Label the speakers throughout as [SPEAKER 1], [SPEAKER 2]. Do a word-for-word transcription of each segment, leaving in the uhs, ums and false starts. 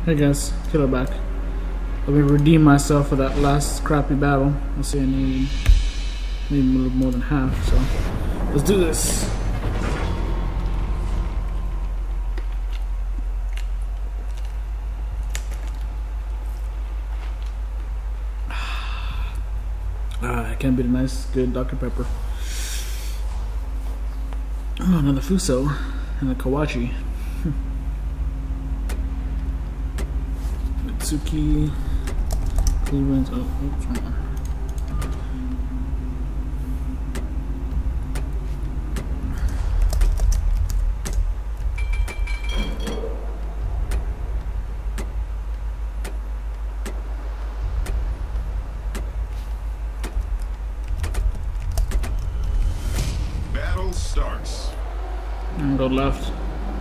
[SPEAKER 1] Hey guys, Killer back. Let me redeem myself for that last crappy battle. Let's see, I need, need a little more than half, so let's do this. Ah, it can be a nice, good Doctor Pepper. Oh, another Fuso and a Kawachi. Mitsuki, Cleveland. Oh, oops, wrong one.
[SPEAKER 2] Battle starts.
[SPEAKER 1] And go left.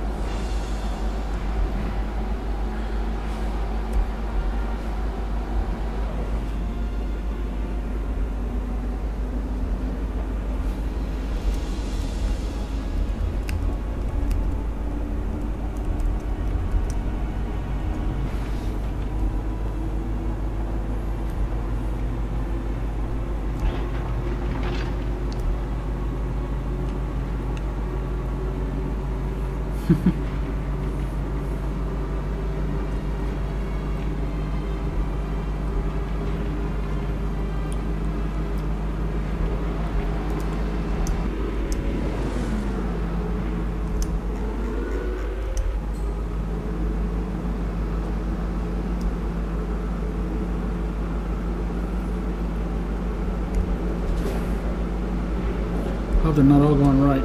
[SPEAKER 1] Hope they're not all going right.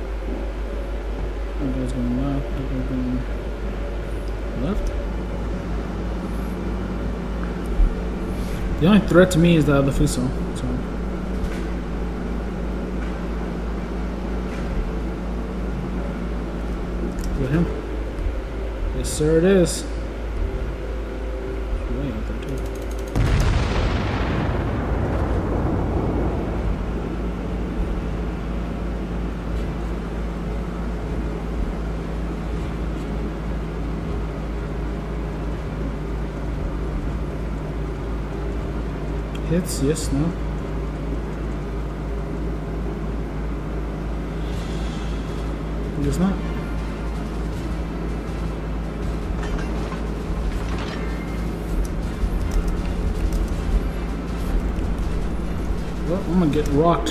[SPEAKER 1] That guy's going left, that guy's going left. The only threat to me is the, the Fuso. So. With him? Yes, sir, it is. Way out there, too. Hits, yes, no. He does not. Well, I'm gonna get rocked.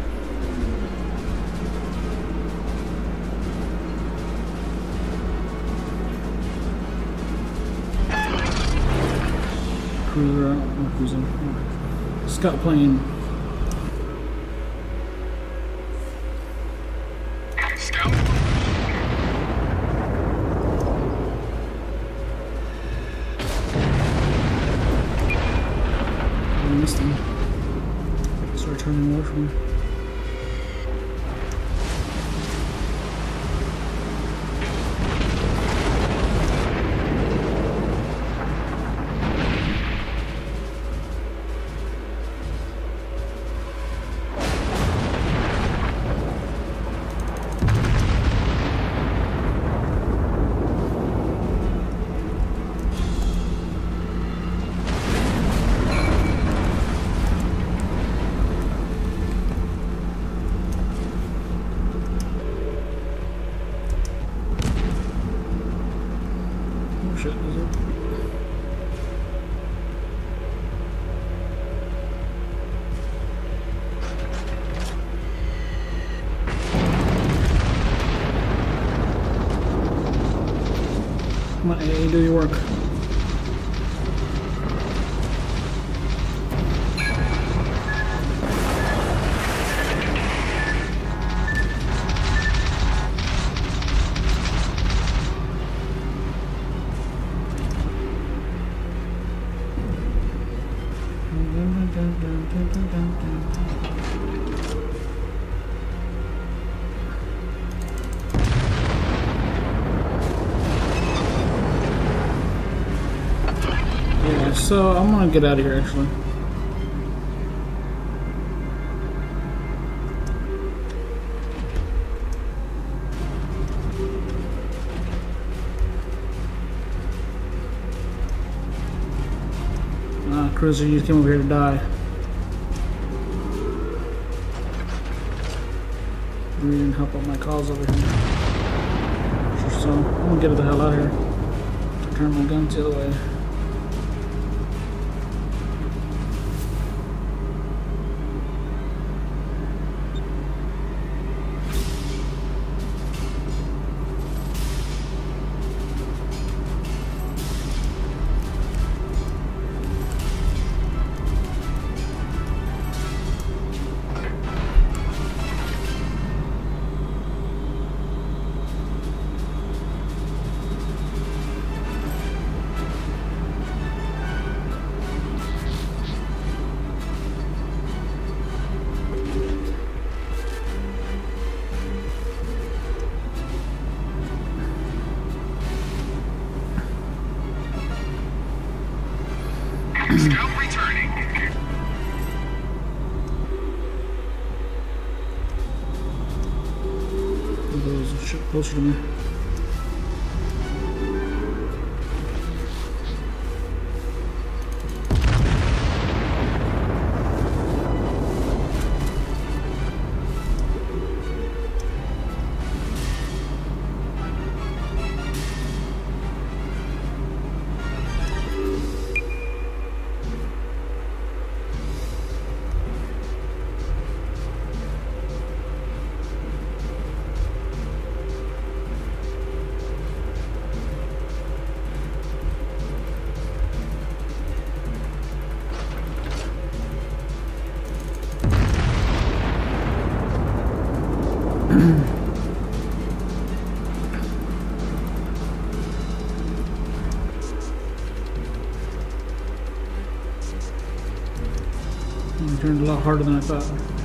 [SPEAKER 1] Cruiser, not cruising. Scout plane.
[SPEAKER 2] Scout.
[SPEAKER 1] I missed him. Start turning away from him. Shit, is it? Come on, A A, do your work. Yeah, so I'm gonna get out of here actually. cruiser, you came over here to die. You didn't help out my cause over here. Sure, so I'm gonna get the hell out of here. Turn my guns the other way.
[SPEAKER 2] Scout returning.
[SPEAKER 1] There's a ship closer to me. It turned a lot harder than I thought.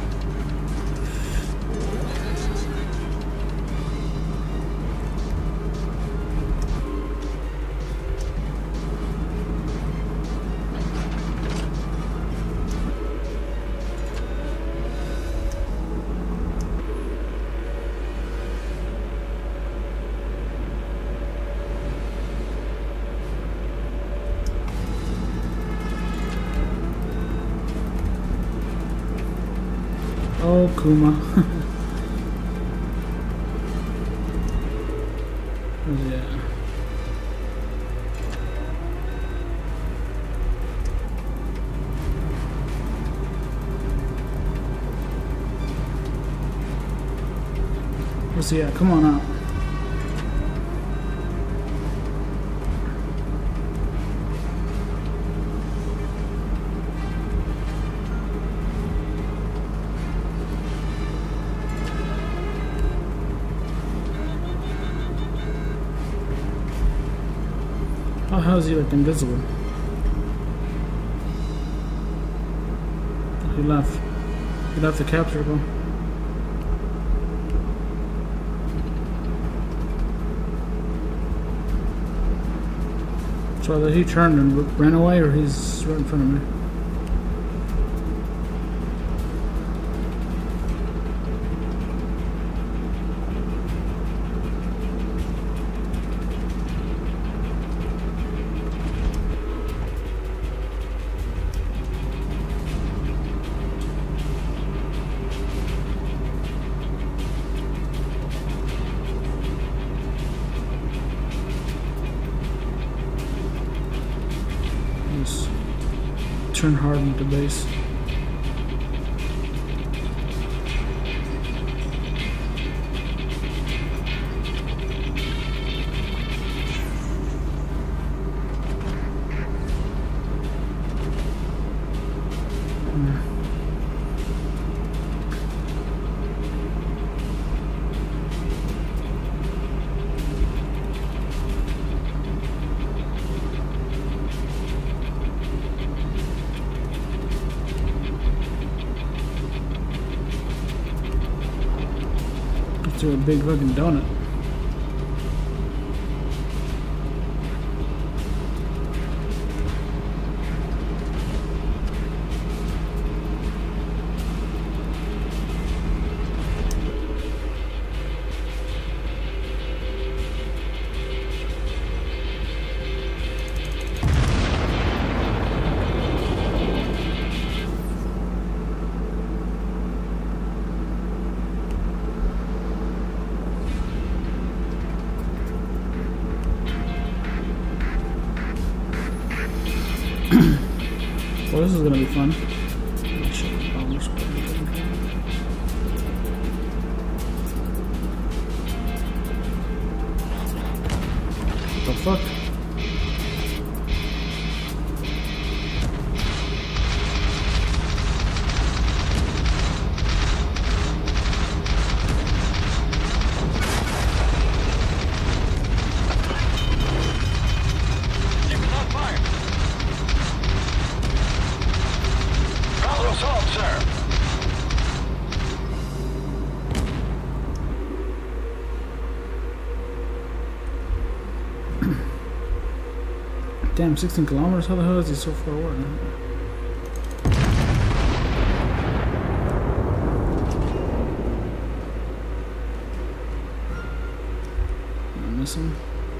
[SPEAKER 1] Oh, Kuma. Yeah. Let's see. Yeah, come on out. Oh, how is he like invisible? He left. He left the capture bro. So either he turned and ran away or he's right in front of me. Just turn hard into base. To a big fucking donut. Well, this is gonna be fun. What the fuck? Damn, sixteen kilometers? How the hell is he so far away? Am I missing?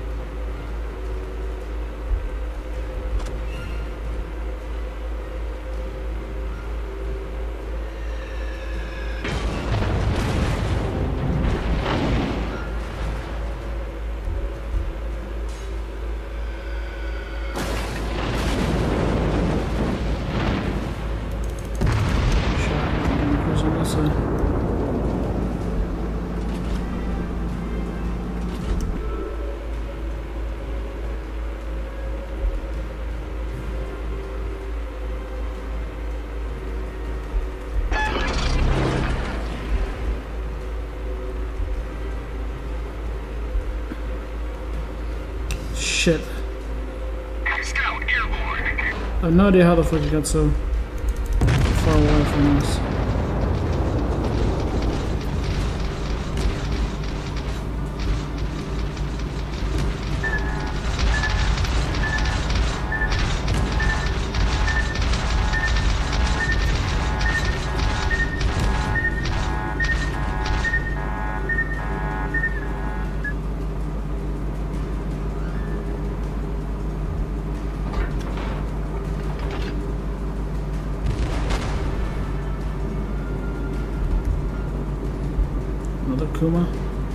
[SPEAKER 1] Shit.
[SPEAKER 2] Scout airborne.
[SPEAKER 1] I have no idea how the fuck it got so far away from us. Another Kuma.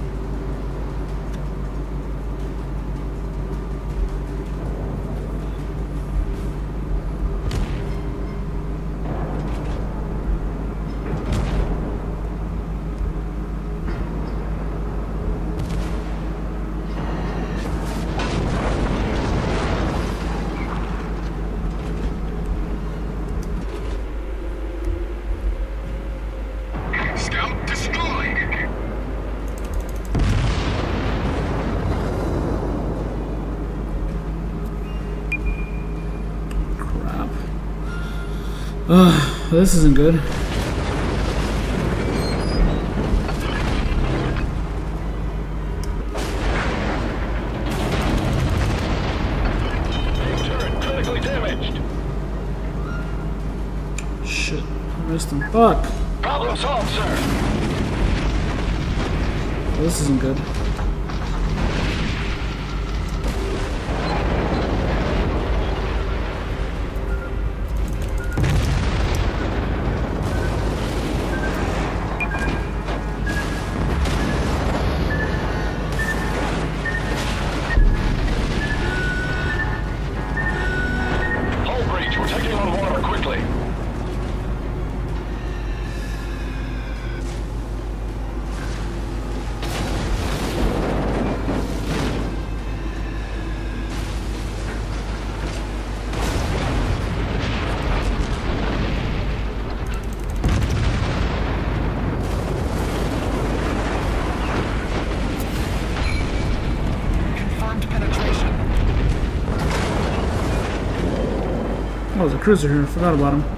[SPEAKER 2] Scout destroyed.
[SPEAKER 1] Crap. Ugh, this isn't good.
[SPEAKER 2] Turret critically damaged.
[SPEAKER 1] Shit, I missed him. Fuck.
[SPEAKER 2] Problem solved, sir.
[SPEAKER 1] Well, this isn't good.
[SPEAKER 2] Hull breach. We're taking on water quickly.
[SPEAKER 1] Oh, there's a cruiser here. I forgot about him.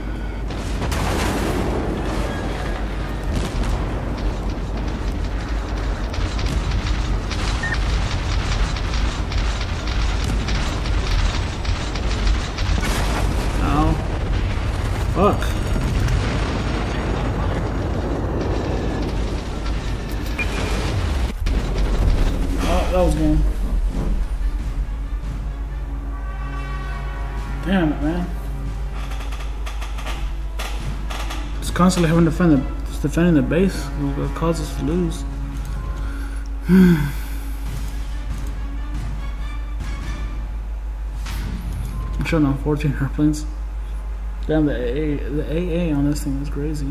[SPEAKER 1] Ow. Fuck. Oh, that was game. Damn it, man. Just constantly having to defend the, just defending the base will cause us to lose. don't know, fourteen airplanes. Damn, the A A, the A A on this thing is crazy.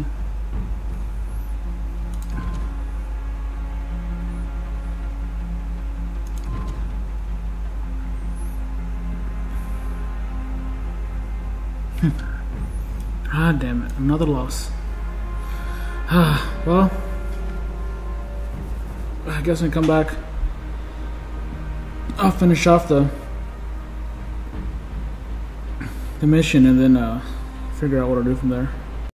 [SPEAKER 1] Ah, damn it, another loss. Ah, well, I guess when I come back, I'll finish off the the mission and then uh, figure out what to do from there.